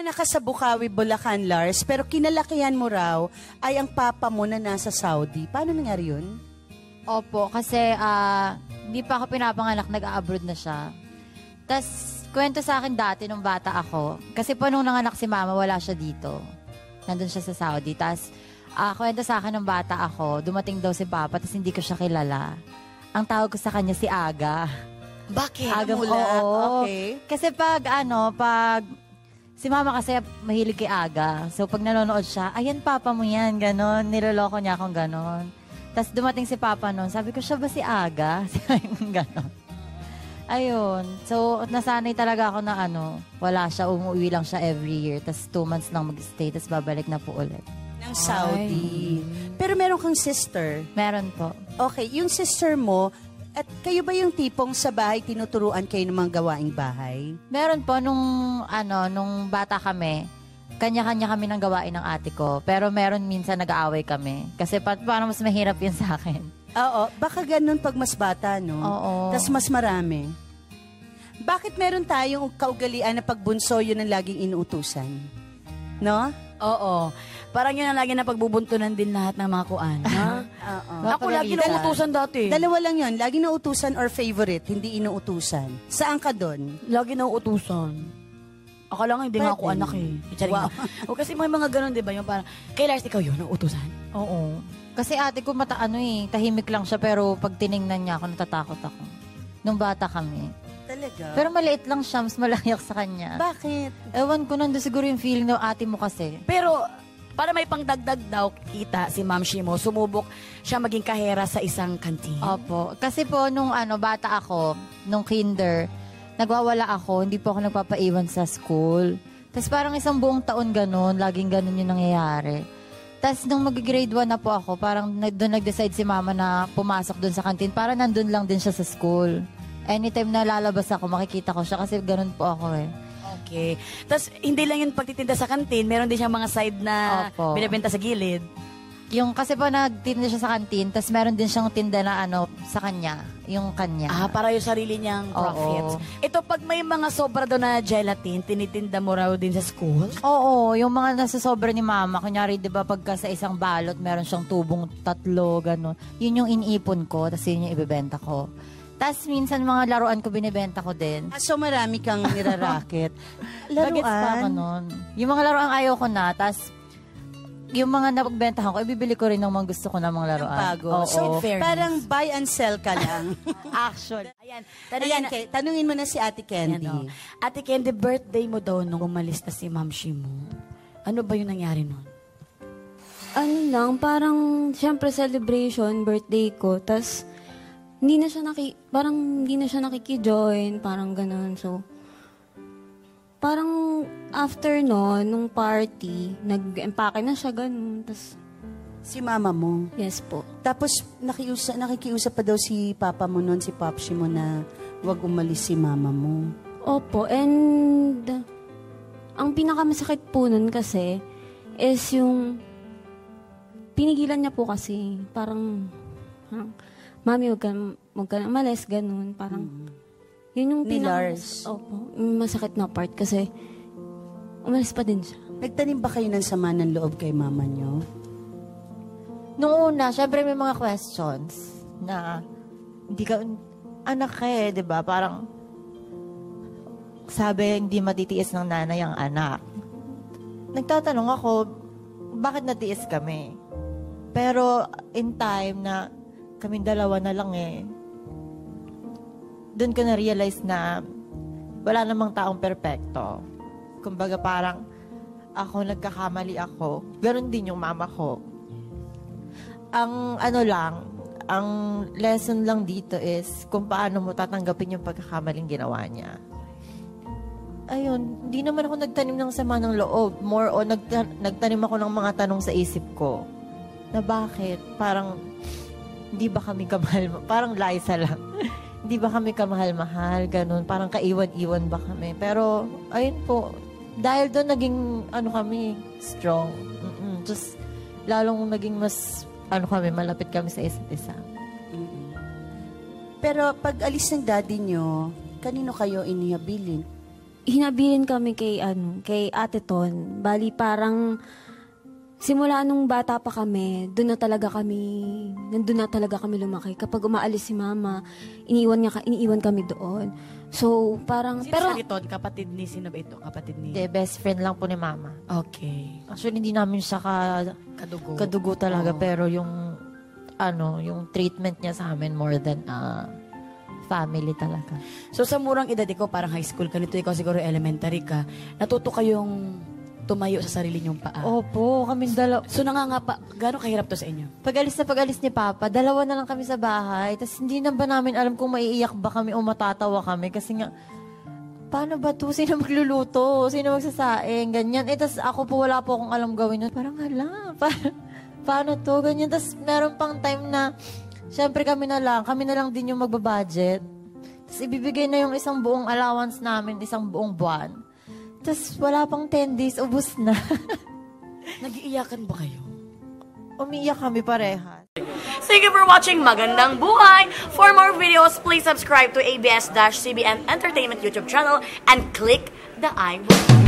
Pinanganak ka sa Bukawi, Bulacan, Lars, pero kinalakihan mo raw ay ang papa mo na nasa Saudi. Paano nangyari yun? Opo, kasi hindi pa ako pinapanganak, nag-a-abroad na siya. Tapos, kwento sa akin dati nung bata ako, kasi po nung nanganak si mama, wala siya dito. Nandun siya sa Saudi. Tapos, kwento sa akin nung bata ako, dumating daw si papa, tapos hindi ko siya kilala. Ang tawag ko sa kanya si Aga. Bakit? Aga, Mula? oo. Okay. Kasi pag si mama kasi mahilig kay Aga. So, pag nanonood siya, ayan, papa mo yan, ganon. Niloloko niya akong ganon. Tapos dumating si papa noon, sabi ko, siya ba si Aga? Sabi ko, ganon. Ayun. So, nasanay talaga ako na wala siya, umuwi lang siya every year. Tapos 2 months lang mag-stay, tapos babalik na po ulit. Ng Saudi. Pero meron kang sister. Meron po. Okay, yung sister mo, at kayo ba yung tipong sa bahay tinuturuan kayo ng mga gawaing bahay? Meron po nung bata kami, kanya-kanya kami ng gawain ng ate ko. Pero meron minsan nag-aaway kami. Kasi parang mas mahirap yun sa akin. Oo, baka ganun pag mas bata, no? Oo. Tas mas marami. Bakit meron tayong kaugalian na pagbunso yun ang laging inuutusan? No? Oo. Parang yun ang lagi na pagbubuntunan din lahat ng mga kuan. Ha? Oo. Ako lagi nauutusan dati. Dalawa lang yun. Lagi nauutusan or favorite, hindi inuutusan. Saan ka doon? Lagi nauutusan. Akala nga hindi nga ako anak eh. Wow. O kasi may mga ganun, di ba? Yung parang, kay Lars, ikaw yun, nauutusan. Oo. Kasi ate ko tahimik lang siya, pero pag tiningnan niya ako, natatakot ako. Nung bata kami. Talaga? Pero maliit lang siya, mas malaki ako sa kanya. Bakit? Ewan ko, nandun siguro yung feeling ng ate mo kasi. Pero, para may pangdagdag daw kita si Ma'am Shimo, sumubok siya maging kahera sa isang kantin. Opo. Kasi po, nung bata ako, nung kinder, nagwawala ako, hindi po ako nagpapaiwan sa school. Tapos parang isang buong taon ganun, laging ganun yung nangyayari. Tapos nung mag-grade 1 na po ako, parang doon nag-decide si mama na pumasok doon sa kantin para nandun lang din siya sa school. Anytime na lalabas ako, makikita ko siya kasi ganun po ako eh. Okay. Tapos hindi lang yung pagtitinda sa kantin, meron din siyang mga side na binibenta sa gilid. Yung kasi po nagtinda siya sa kantin, tapos meron din siyang tinda na sa kanya, yung kanya. Para yung sarili niyang profits. Ito, pag may mga sobra doon na gelatin, tinitinda mo raw din sa school? Oo, yung mga nasa sobra ni mama, kunyari, di ba, pagka sa isang balot, meron siyang tubong 3, gano'n. Yun yung iniipon ko, tapos yun yung ibebenta ko. Tapos minsan mga laruan ko binibenta ko din. So marami kang niraraket. Bagets pa ako nun. Yung mga laruan ayaw ko na, tapos yung mga napagbentahan ko, ibibili ko rin ng mga gusto ko na mga laruan. Bago. Oo. So, parang buy and sell ka lang. Actually. Ayan. Tanungin mo na si Ate Candy. Ayan, Ate Candy, birthday mo daw nung umalis na si Ma'am Shimo. Ano ba yung nangyari nun? Ano lang, parang, syempre celebration, birthday ko, tas hindi na siya nakikijoin, parang ganun. So, parang after nung party, nag-empake na siya, ganun. Tas, si mama mo? Yes po. Tapos, nakikiusap pa daw si papa mo noon, si Popsi mo, na wag umalis si mama mo. Opo, and ang pinakamasakit po nun kasi is yung pinigilan niya po kasi, parang, Mami, huwag ka na umalis, ganun, parang, yun yung ni Lars. Opo, masakit na part kasi umalis pa din siya. Nagtanim ba kayo ng sama ng loob kay mama nyo? Nung una, syempre may mga questions na hindi ka, anak ka eh, di ba? Parang, sabi, hindi matitiis ng nanay ang anak. Nagtatanong ako, bakit natiis kami? Pero, in time na kaming dalawa na lang eh, doon ko na-realize na wala namang taong perpekto. Kumbaga parang ako nagkakamali ako. Ganon din yung mama ko. Ang ang lesson lang dito is kung paano mo tatanggapin yung pagkakamaling ginawa niya. Ayun, hindi naman ako nagtanim ng sama ng loob. More o nagtanim ako ng mga tanong sa isip ko. Na bakit? Parang, hindi ba kami kamahal? Parang Liza lang. Hindi ba kami kamahal-mahal, ganun. Parang kaiwan-iwan ba kami. Pero, ayun po, dahil doon naging, kami, strong. Just, lalong naging mas, malapit kami sa isa't isa. Pero, pag alis ng daddy nyo, kanino kayo inihabilin? hinabilin kami kay Ate Ton. Bali, parang simula nung bata pa kami, nandun na talaga kami lumaki. Kapag umaalis si Mama, iniiwan kami doon. So, parang, Sino siya Ton? Kapatid ni, sino ba ito? Kapatid ni... Hindi, best friend lang po ni Mama. Okay. Actually, hindi namin siya kadugo talaga, pero yung treatment niya sa amin more than family talaga. So, sa murang edad, ikaw parang high school ka nito, ikaw siguro elementary ka, natuto kayong tumayo sa sarili niyong paa. Opo, kami dalawa. So, gano'ng kahirap to sa inyo? Pag-alis ni Papa, dalawa na lang kami sa bahay. Tapos hindi na ba namin alam kung maiiyak ba kami o matatawa kami. Kasi nga, paano ba to? Sino magluluto? Sino magsasaing? Ganyan. Tapos ako po, wala po akong alam gawin. Parang paano to? Ganyan. Tapos meron pang time na, syempre kami na lang din yung magbabudget. Tapos ibibigay na yung isang buong allowance namin, isang buong buwan. Tapos wala pang 10 days, ubus na. Nag-iiyakan ba kayo? Umiiyak kami parehas. Thank you for watching Magandang Buhay. For more videos, please subscribe to ABS-CBN Entertainment YouTube channel and click the I button.